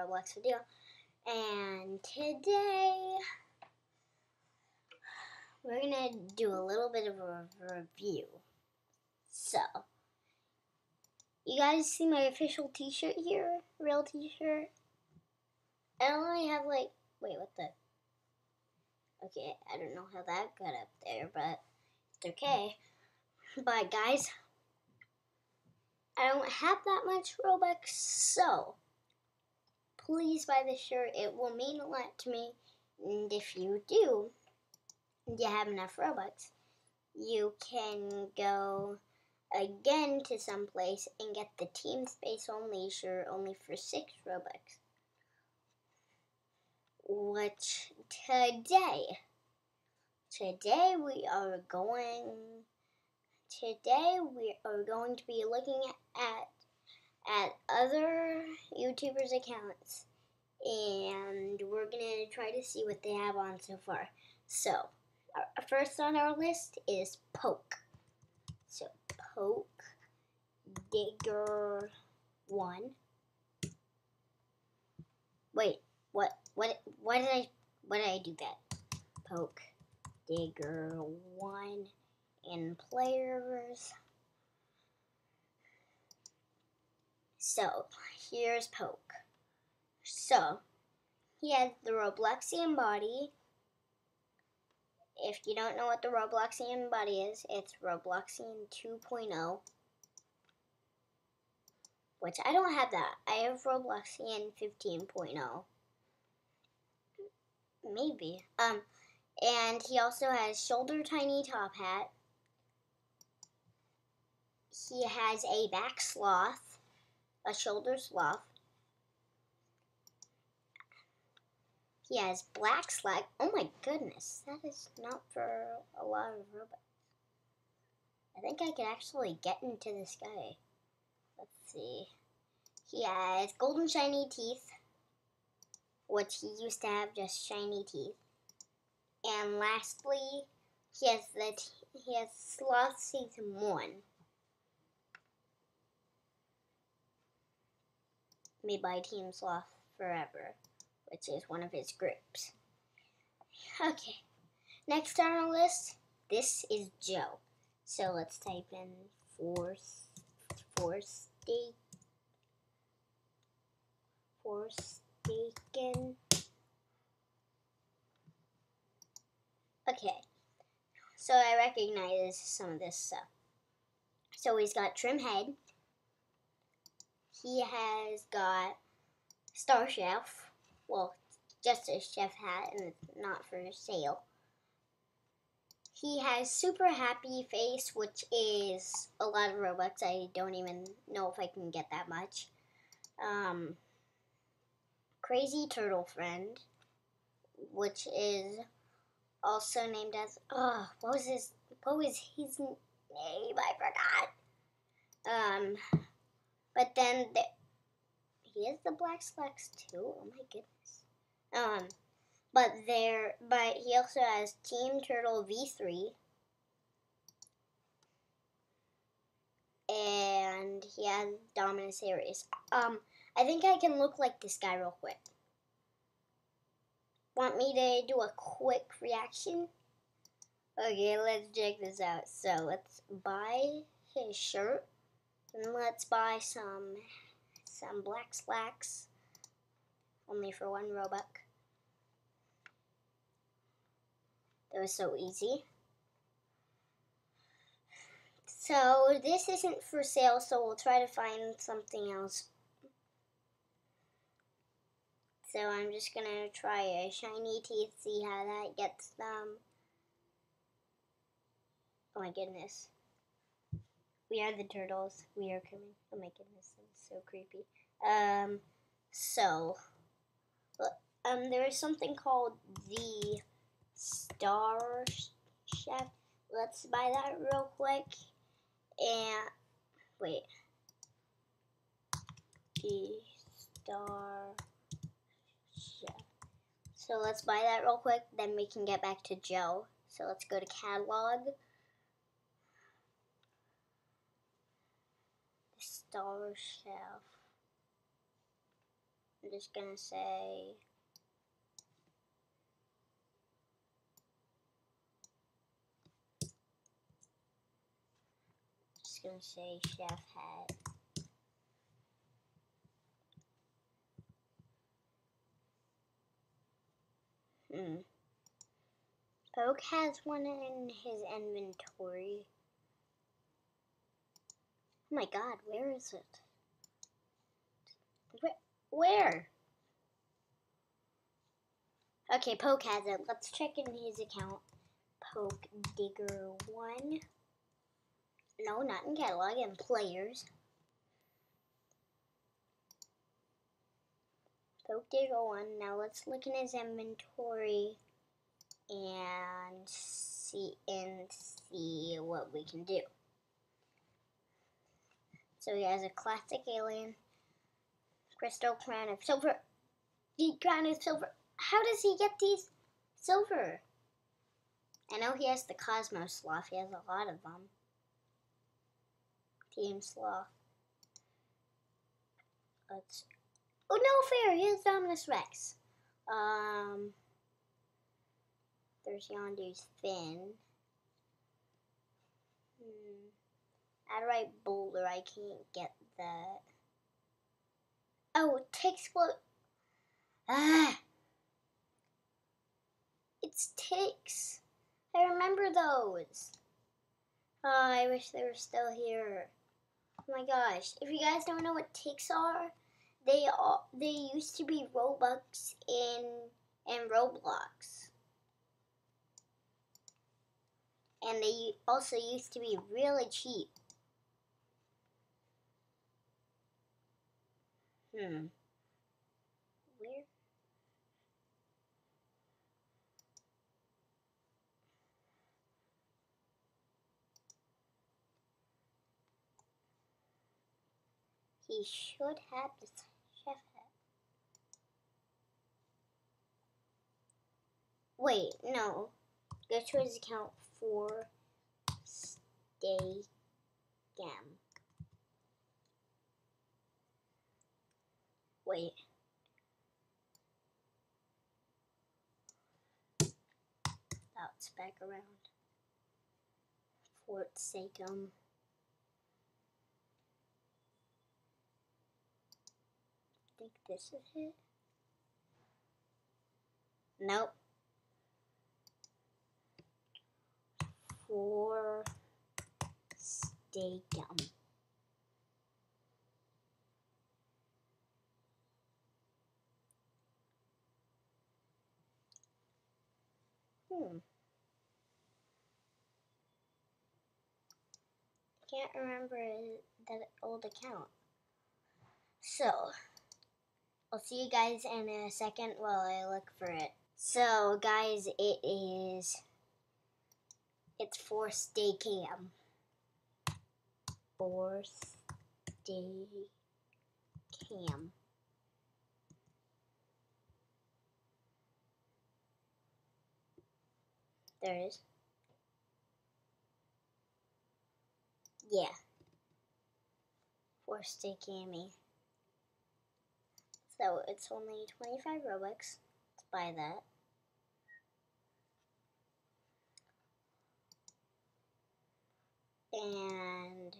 Roblox video. And today, we're gonna do a little bit of a review. So, you guys see my official t-shirt here? Real t-shirt? I only have like, wait, what the? Okay, I don't know how that got up there, but it's okay. But guys, I don't have that much Robux, so please buy this shirt. It will mean a lot to me. And if you do, and you have enough Robux, you can go again to some place and get the Team Space Only shirt only for 6 Robux. Which today we are going to be looking at other YouTubers' accounts, and we're gonna try to see what they have on so far. So, first on our list is Poke. So, Poke Digger 1. Wait, why did I do that? Poke Digger 1 in players. So, here's Poke. So, he has the Robloxian body. If you don't know what the Robloxian body is, it's Robloxian 2.0. Which I don't have that. I have Robloxian 15.0. Maybe. And he also has shoulder tiny top hat. He has a back sloth, a shoulder sloth. He has black slack. Oh my goodness, that is not for a lot of Robux. I think I could actually get into this guy. Let's see. He has golden shiny teeth, which he used to have just shiny teeth. And lastly, he has Sloth Season 1. Made by Team Sloth Forever, which is one of his groups. Okay, next on our list, this is Joe. So let's type in Forsaken. Okay, so I recognize some of this stuff. So he's got trim head. He has got star chef. Well, just a chef hat and it's not for sale. He has super happy face, which is a lot of Robux. I don't even know if I can get that much. Crazy turtle friend, which is also named as what was his name? I forgot. But then he has the black slacks too. Oh my goodness. But he also has Team Turtle V3. And he has Dominus Aries. I think I can look like this guy real quick. Want me to do a quick reaction? Okay, let's check this out. So let's buy his shirt. And let's buy some black slacks. Only for 1 Robux. That was so easy. So this isn't for sale, so we'll try to find something else. So I'm just gonna try a shiny teeth, see how that gets them. Oh my goodness. We are the turtles. We are coming. Oh my goodness, that's so creepy. There is something called the Star Chef. Let's buy that real quick. And wait. The Star Chef. So let's buy that real quick, then we can get back to Joe. So let's go to catalog. The Star Chef. just gonna say chef hat. Poke has one in his inventory. Oh my god, where is it? Where? Okay, Poke has it. Let's check in his account. Poke Digger 1. No, not in catalog, in players. Poke Digger 1. Now let's look in his inventory and see what we can do. So he has a classic alien, crystal crown of silver, deep crown of silver. How does he get these silver? I know he has the Cosmos Sloth. He has a lot of them. Team Sloth. Let's. Oh no, fair. He has Dominus Rex. There's Yondu's Fin. Adderite Boulder. I can't get that. Oh, Tixplo. It's Tix. I remember those. Oh, I wish they were still here. Oh my gosh. If you guys don't know what Tix are, they used to be Robux in Roblox. And they also used to be really cheap. Where? He should have the chef hat. Wait, no. Go to his account for Stay Gam. Wait. That's back around. Fort Sacum. I think this is it. Nope. For Stacum. Can't remember that old account. So, I'll see you guys in a second while I look for it. So, guys, it's for Staycam. For Staycam. There it is. Yeah. For Staycammy. So it's only 25 Robux. Let's buy that. And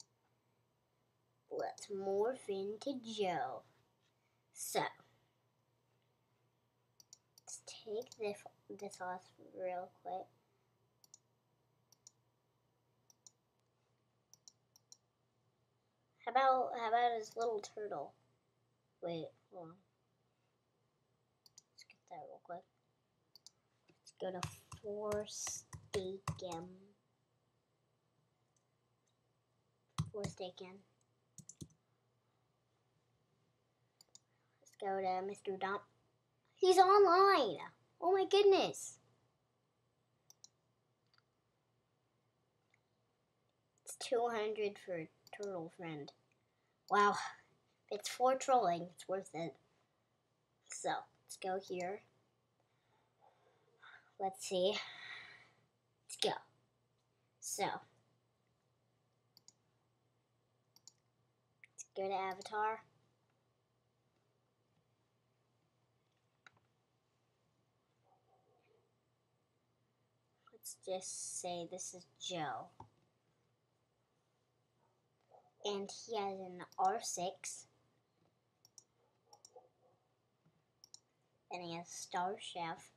let's morph into Joe. So let's take this off real quick. How about his little turtle? Wait, hold on. Let's get that real quick. Let's go to Forsaken. Let's go to Mr. Dump. He's online! Oh my goodness! It's 200 for Turtle Friend. Wow. If it's for trolling, it's worth it. So, let's go here. Let's see. Let's go. So, let's go to Avatar. let's just say this is Joe. And he has an R6. And he has Star Chef.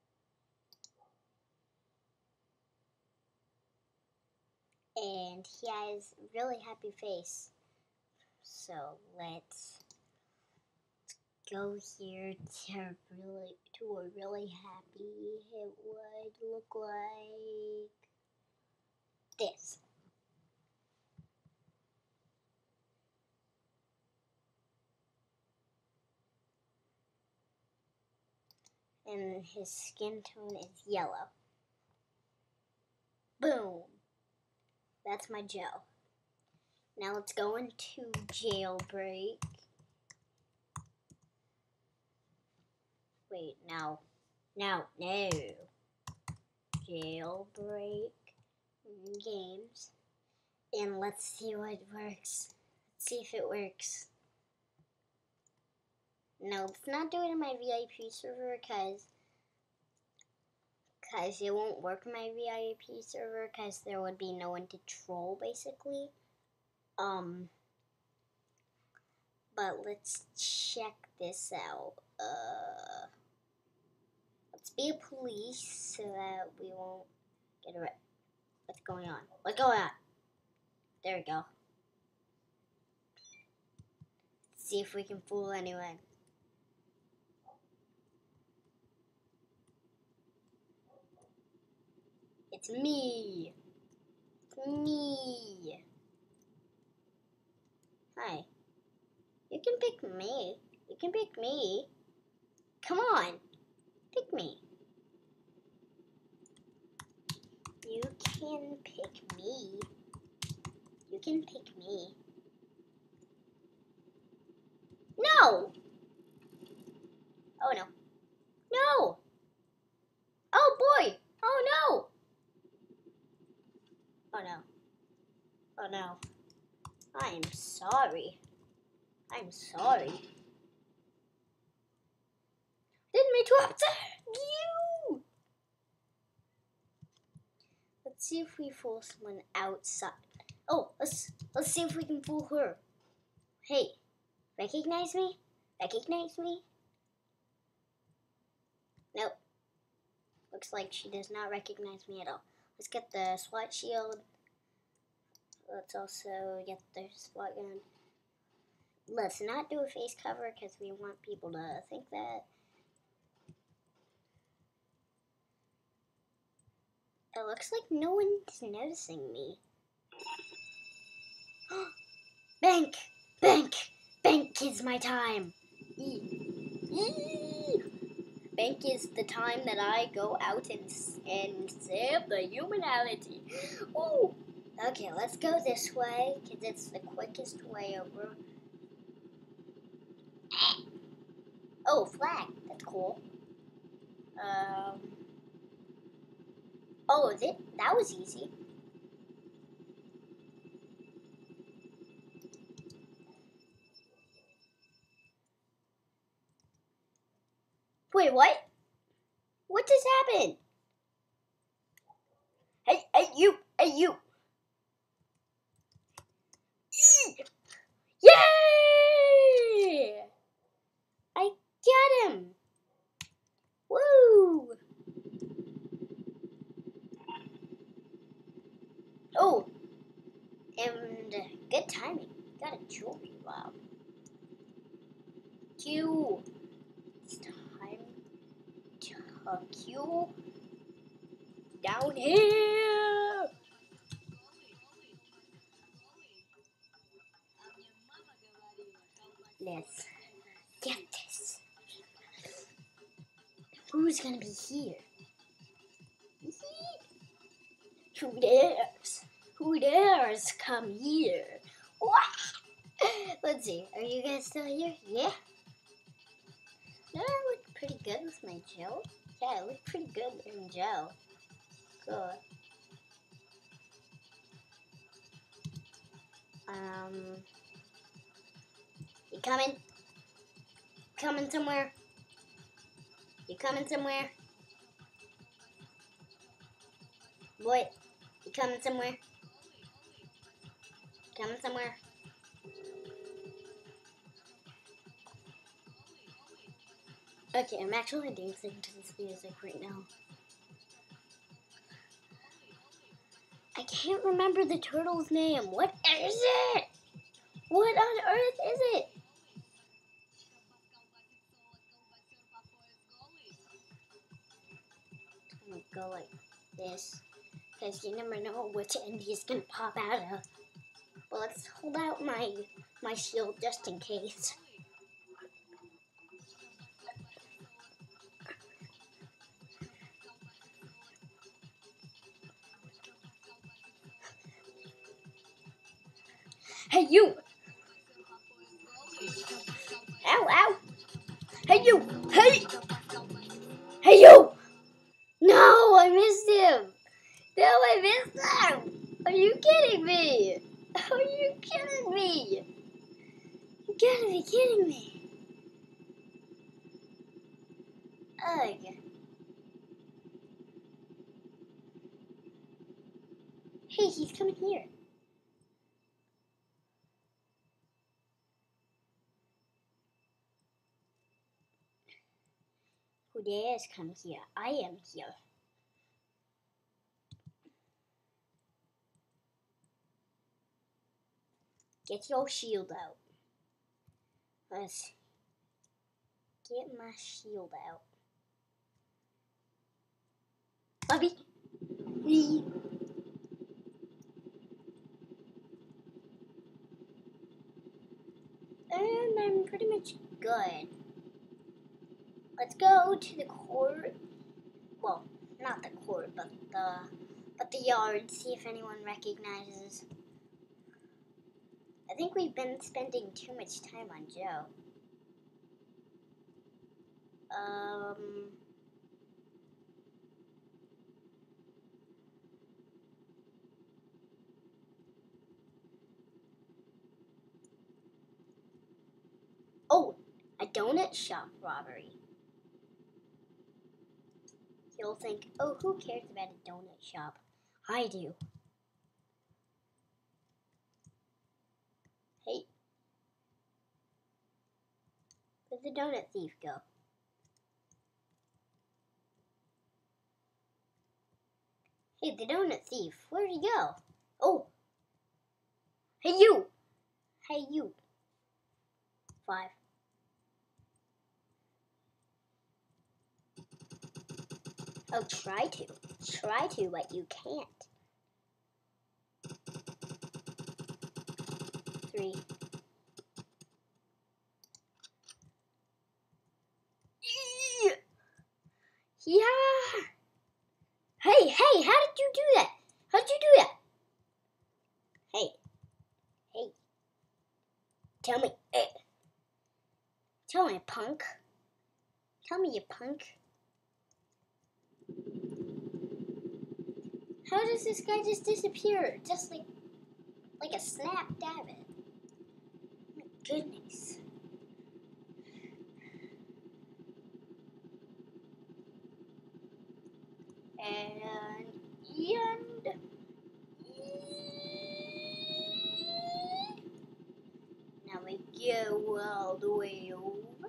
And he has a really happy face. So let's go here to a really happy. It would look like this. And his skin tone is yellow. Boom. That's my Joe. Now let's go into jailbreak. Wait, no. Jailbreak games. And let's see what works. Let's see if it works. No, let's not do it in my VIP server because it won't work in my VIP server because there would be no one to troll basically. But let's check this out. Let's be a police so that we won't get arrested. What's going on? What's going on? There we go. Let's see if we can fool anyone. It's me. It's me. Hi. You can pick me. You can pick me. Come on. Pick me. You can pick me. You can pick me. No! Oh no. No! Oh boy! Oh no! Oh no. Oh no. I'm sorry. I'm sorry. Didn't mean to upset you! Let's see if we fool someone outside. Oh, let's see if we can fool her. Hey, recognize me? Recognize me? Nope. Looks like she does not recognize me at all. Let's get the SWAT shield. Let's also get the SWAT gun. Let's not do a face cover because we want people to think that. It looks like no one is noticing me. Bank! Bank! Bank is my time! Bank is the time that I go out and save the humanity. Ooh! Okay, let's go this way, because it's the quickest way over. Oh, flag. That's cool. Oh, that was easy. Wait, what? What just happened? Hey, you! Hey, you! Yay! I got him! Woo! Oh, and good timing. Got a jewelry bob. Q. It's time to hook you down here. Let's get this. Who's gonna be here? Who dares? Who dares come here? What? Let's see. Are you guys still here? Yeah. Don't I look pretty good with my gel? Yeah, I look pretty good in gel. Good. You coming? Coming somewhere? You coming somewhere? What? You coming somewhere? Coming somewhere? Okay, I'm actually dancing to this music right now. I can't remember the turtle's name. What is it? What on earth is it? I'm gonna go like this, because you never know which end he's gonna pop out of. But let's hold out my shield just in case. Hey you! Ow, ow! Hey you! Hey! Hey you! No, I missed him! No, I missed him! Are you kidding me? Are you kidding me? You gotta be kidding me. Ugh. Hey, he's coming here. Who dares come here? I am here. Get your shield out. Let's get my shield out. Bobby! And I'm pretty much good. Let's go to the court. Well, not the court, but the yard. See if anyone recognizes. I think we've been spending too much time on Joe. Oh, a donut shop robbery. You'll think, oh, who cares about a donut shop? I do. Hey. Where'd the donut thief go? Hey, the donut thief, where'd he go? Oh. Hey, you. Hey, you. 5. Oh, try to. Try to, but you can't. 3. Yeah. Hey, how did you do that? How'd you do that? Hey. Tell me. Tell me, punk. Tell me, you punk. How does this guy just disappear? Just like a snap dabbit. My goodness. And now we go all the way over.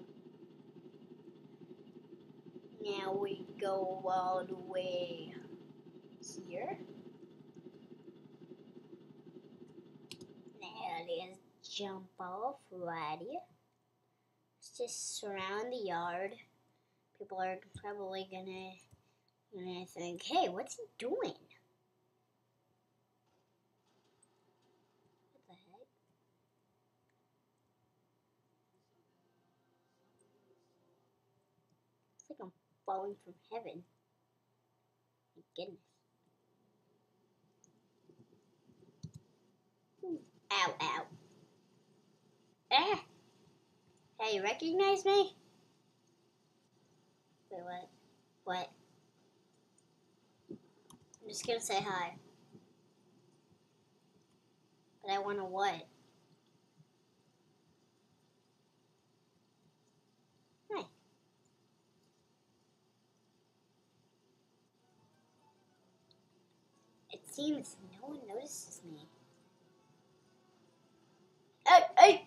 Now we go all the way here. Now let's jump off right here. Let's just surround the yard. People are probably gonna think, hey, what's he doing? What the heck? It's like I'm falling from heaven. My goodness. Ow, ow. Hey, you recognize me? Wait, what? What? I'm just gonna say hi. But I wanna what? Hi. seems no one notices me. Hey, hey!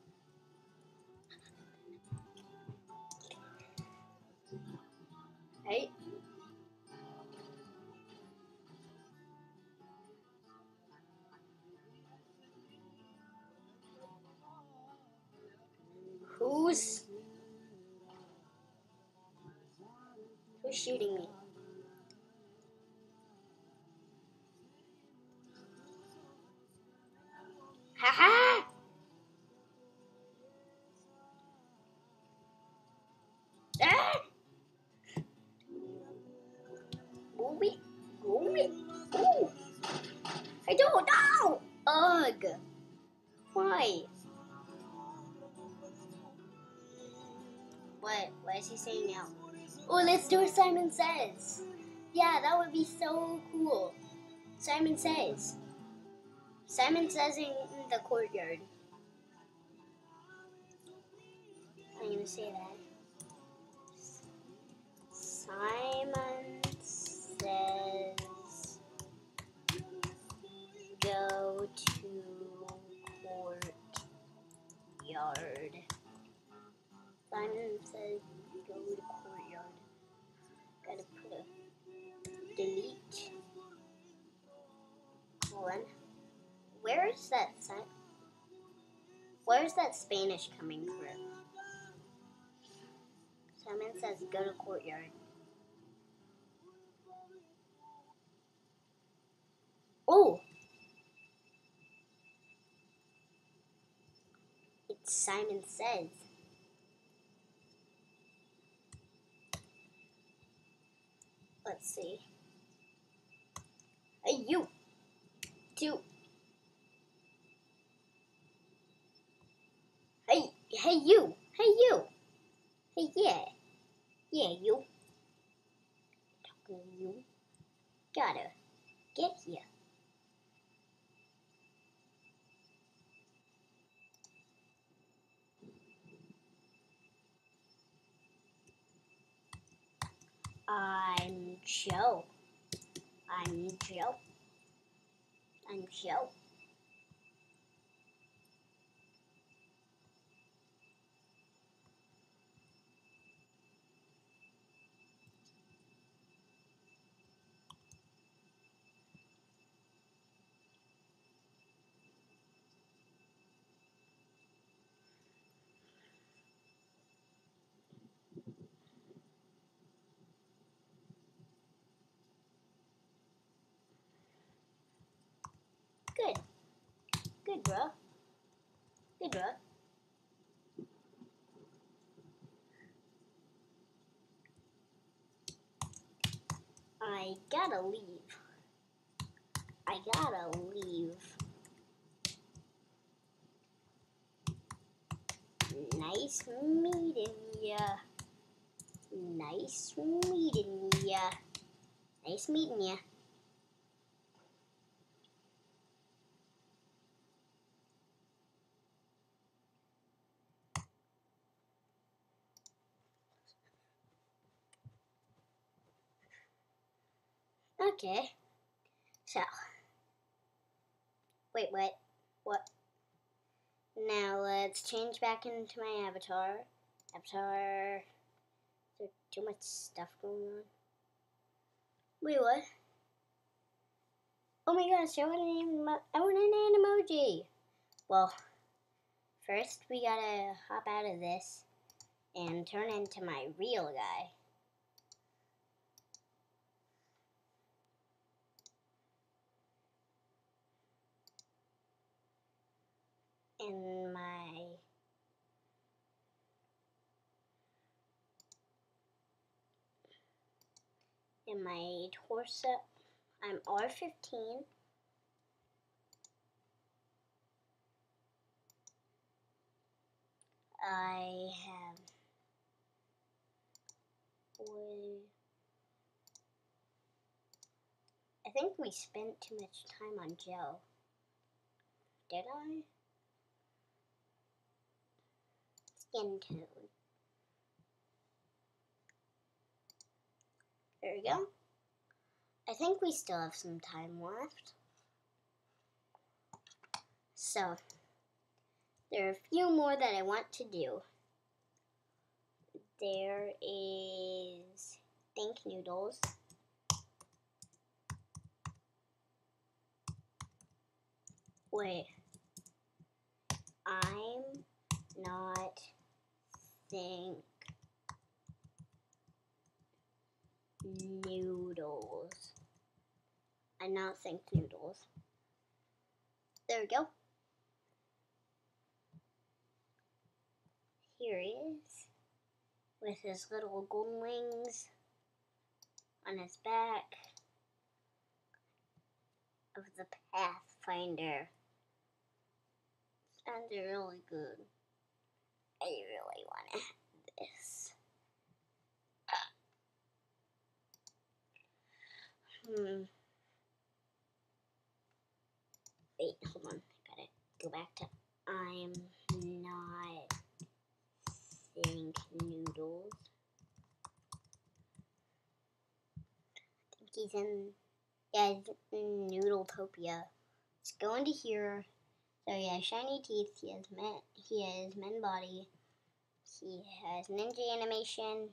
Hey. Who's shooting me? Ha! Ah! Move it. Move it. Ooh. I don't know. Ugh. Why? What? What is he saying now? Oh, let's do what Simon Says. Yeah, that would be so cool. Simon Says. Simon Says in the courtyard. I'm gonna say that. Simon Says go to courtyard. Simon Says go to courtyard. Gotta put a delete. Hold on. Where is that sign? Where is that Spanish coming from? Simon Says go to courtyard. Oh! It's Simon Says. Let's see. Hey, you! Two. Hey, you! Hey, you! Hey, yeah! Yeah, you! Talking to you. Gotta get here. I'm Joe. I'm Joe. I'm Joe. Good. Good, bro. Good, bro. I gotta leave. I gotta leave. Nice meeting ya. Nice meeting ya. Nice meeting ya. Okay. So. Wait, what? What? Now let's change back into my avatar. Avatar. Is there too much stuff going on? Wait, what? Oh my gosh, I want an emoji. Well, first we gotta hop out of this and turn into my real guy. And my torso, I'm R15. I have I think we spent too much time on Joe. Did I? Skin tone. There we go. I think we still have some time left. So, there are a few more that I want to do. There is Think Noodles. Wait. I'm not Think Noodles. I'm not Think Noodles. There we go. Here he is, with his little golden wings on his back of the Pathfinder. Sounds really good. I really want to have this. Wait, hold on. I gotta go back to I'm not Think Noodles. I think he's in, yeah, he's in Noodletopia. Let's go into here. So he has shiny teeth, he has men body, he has ninja animation,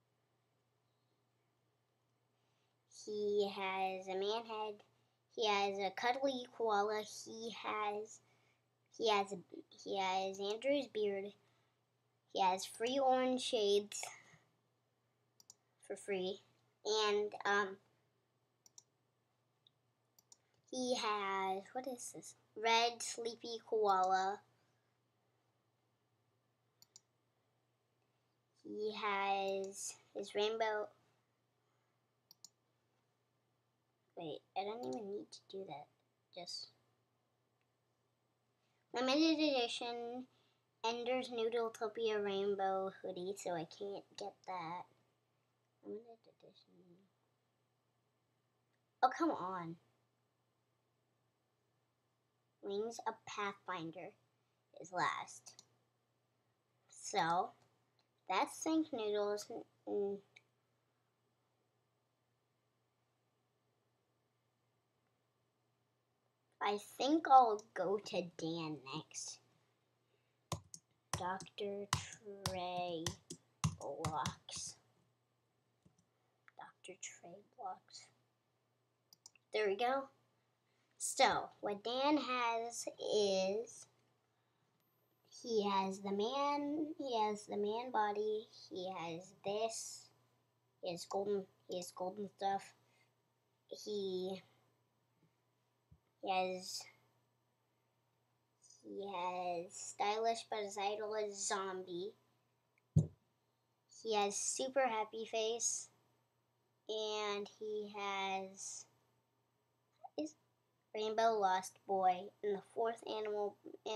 he has a man head, he has a cuddly koala, he has Andrew's beard, he has free orange shades for free, and he has, what is this? Red sleepy koala. He has his rainbow. Wait, I don't even need to do that. Just limited edition Ender's Noodletopia rainbow hoodie, so I can't get that. Limited edition. Oh, come on. Wings of Pathfinder is last. So, that's Think Noodles. I think I'll go to Dan next. Dr. Trey Blocks. Dr. Trey Blocks. There we go. So, what Dan has is he has the man body, he has this, he has golden stuff. He has stylish, but his idol is zombie. He has super happy face, and he has Rainbow Lost Boy in the fourth annual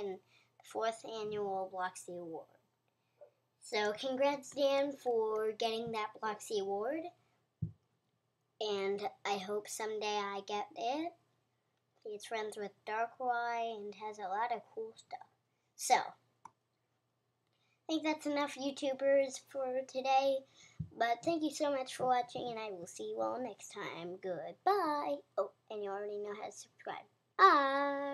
Bloxy Award. So congrats, Dan, for getting that Bloxy Award, and I hope someday I get it. He's friends with Darkrai and has a lot of cool stuff. So, I think that's enough YouTubers for today. But thank you so much for watching, and I will see you all next time. Goodbye. Oh, and you already know how to subscribe. Bye.